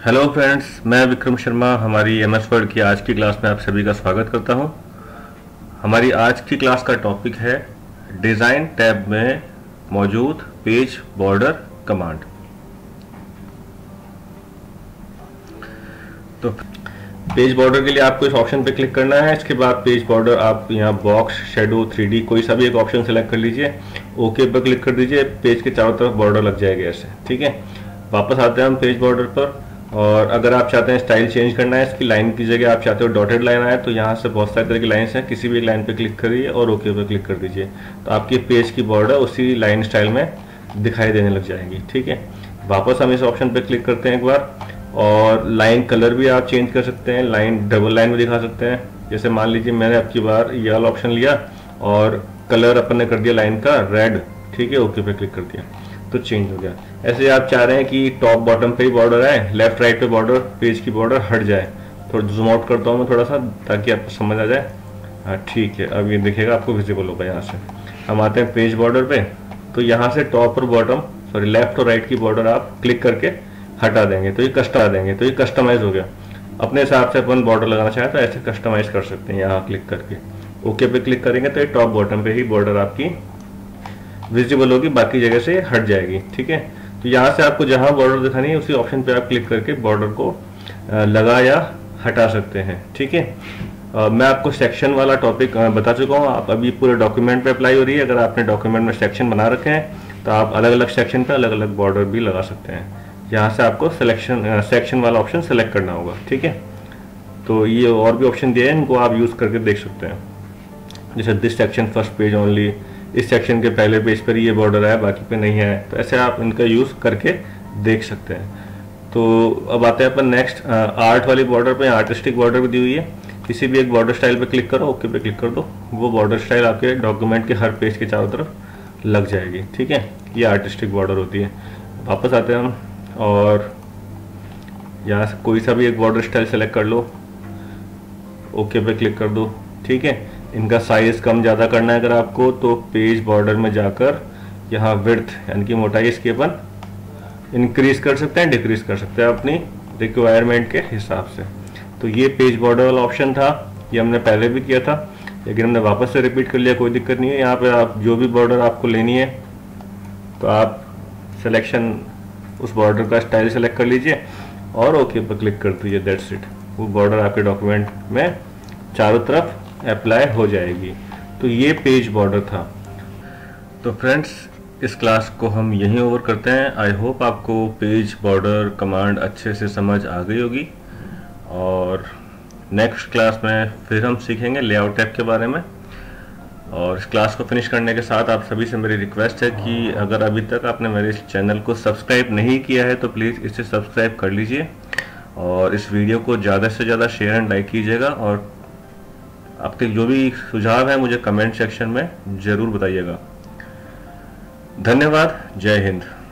Hello friends, मैं विक्रम शर्मा हमारी MS word की आज की क्लास में आप सभी का स्वागत करता हूं। हमारी आज की क्लास का टॉपिक है डिज़ाइन टैब में मौजूद पेज बॉर्डर कमांड। तो पेज बॉर्डर के लिए आपको इस ऑप्शन पे क्लिक करना है। इसके बाद पेज बॉर्डर आप यहाँ बॉक्स, शेडो, 3D कोई सा भी एक ऑप्शन सेलेक्ट कर लीजिए। ओके पर क्लिक कर दीजिए। पेज के चारों तरफ बॉर्डर लग जाएगी ऐसे। ठीक है, वापस आते हैं हम पेज बॉर्डर पर। और अगर आप चाहते हैं स्टाइल चेंज करना है, इसकी लाइन की जगह आप चाहते हो डॉटेड लाइन आए, तो यहाँ से बहुत सारी तरह की लाइन्स हैं। किसी भी लाइन पे क्लिक करिए और ओके पे क्लिक कर दीजिए, तो आपकी पेज की बॉर्डर उसी लाइन स्टाइल में दिखाई देने लग जाएगी। ठीक है, वापस हम इस ऑप्शन पे क्लिक करते हैं एक बार। और लाइन कलर भी आप चेंज कर सकते हैं, लाइन डबल लाइन भी दिखा सकते हैं। जैसे मान लीजिए मैंने अब की बार ये वाला ऑप्शन लिया और कलर अपन ने कर दिया लाइन का रेड। ठीक है, ओके पे क्लिक कर दिया तो चेंज हो गया। ऐसे आप चाह रहे हैं कि टॉप बॉटम पे ही बॉर्डर आए, लेफ्ट राइट पे बॉर्डर, पेज की बॉर्डर हट जाए। थोड़ा जूम आउट करता हूँ मैं थोड़ा सा, ताकि आपको समझ आ जाए। हाँ ठीक है, अब ये दिखेगा आपको, विजिबल होगा। यहाँ से हम आते हैं पेज बॉर्डर पे। तो यहाँ से टॉप और बॉटम, सॉरी लेफ्ट और राइट की बॉर्डर आप क्लिक करके हटा देंगे तो ये कस्टमाइज हो गया। अपने हिसाब से अपन बॉर्डर लगाना चाहें तो ऐसे कस्टमाइज कर सकते हैं। यहाँ क्लिक करके ओके पे क्लिक करेंगे तो ये टॉप बॉटम पे ही बॉर्डर आपकी विजिबल होगी, बाकी जगह से हट जाएगी। ठीक है, तो यहाँ से आपको जहाँ बॉर्डर दिखानी है उसी ऑप्शन पे आप क्लिक करके बॉर्डर को लगा या हटा सकते हैं। ठीक है, मैं आपको सेक्शन वाला टॉपिक बता चुका हूँ। आप अभी पूरे डॉक्यूमेंट पे अप्लाई हो रही है। अगर आपने डॉक्यूमेंट में सेक्शन बना रखे हैं तो आप अलग अलग सेक्शन पे अलग अलग बॉर्डर भी लगा सकते हैं। यहाँ से आपको सेक्शन वाला ऑप्शन सेलेक्ट करना होगा। ठीक है, तो ये और भी ऑप्शन दिए हैं, इनको आप यूज़ करके देख सकते हैं। जैसे this section first page only, इस सेक्शन के पहले पेज पर ये बॉर्डर है, बाकी पे नहीं है। तो ऐसे आप इनका यूज़ करके देख सकते हैं। तो अब आते हैं अपन नेक्स्ट आर्ट वाली बॉर्डर पे। आर्टिस्टिक बॉर्डर भी दी हुई है। किसी भी एक बॉर्डर स्टाइल पे क्लिक करो, ओके पे क्लिक कर दो, वो बॉर्डर स्टाइल आपके डॉक्यूमेंट के हर पेज के चारों तरफ लग जाएगी। ठीक है, ये आर्टिस्टिक बॉर्डर होती है। वापस आते हैं हम और यहाँ से कोई सा भी एक बॉर्डर स्टाइल सेलेक्ट कर लो, ओके पे क्लिक कर दो। ठीक है, इनका साइज कम ज़्यादा करना है अगर आपको, तो पेज बॉर्डर में जाकर यहाँ विड्थ यानी कि मोटाई इसकी अपन इंक्रीज कर सकते हैं, डिक्रीज कर सकते हैं अपनी रिक्वायरमेंट के हिसाब से। तो ये पेज बॉर्डर वाला ऑप्शन था, ये हमने पहले भी किया था, लेकिन हमने वापस से रिपीट कर लिया, कोई दिक्कत नहीं है। यहाँ पे आप जो भी बॉर्डर आपको लेनी है तो आप सिलेक्शन उस बॉर्डर का स्टाइल सेलेक्ट कर लीजिए और ओके पर क्लिक कर दीजिए। दैट्स इट, वो बॉर्डर आपके डॉक्यूमेंट में चारों तरफ अप्लाई हो जाएगी। तो ये पेज बॉर्डर था। तो फ्रेंड्स, इस क्लास को हम यहीं ओवर करते हैं। आई होप आपको पेज बॉर्डर कमांड अच्छे से समझ आ गई होगी। और नेक्स्ट क्लास में फिर हम सीखेंगे लेआउट टैब के बारे में। और इस क्लास को फिनिश करने के साथ आप सभी से मेरी रिक्वेस्ट है कि अगर अभी तक आपने मेरे इस चैनल को सब्सक्राइब नहीं किया है तो प्लीज़ इसे सब्सक्राइब कर लीजिए और इस वीडियो को ज़्यादा से ज़्यादा शेयर एंड लाइक कीजिएगा। और आपके जो भी सुझाव है मुझे कमेंट सेक्शन में ज़रूर बताइएगा। धन्यवाद। जय हिंद।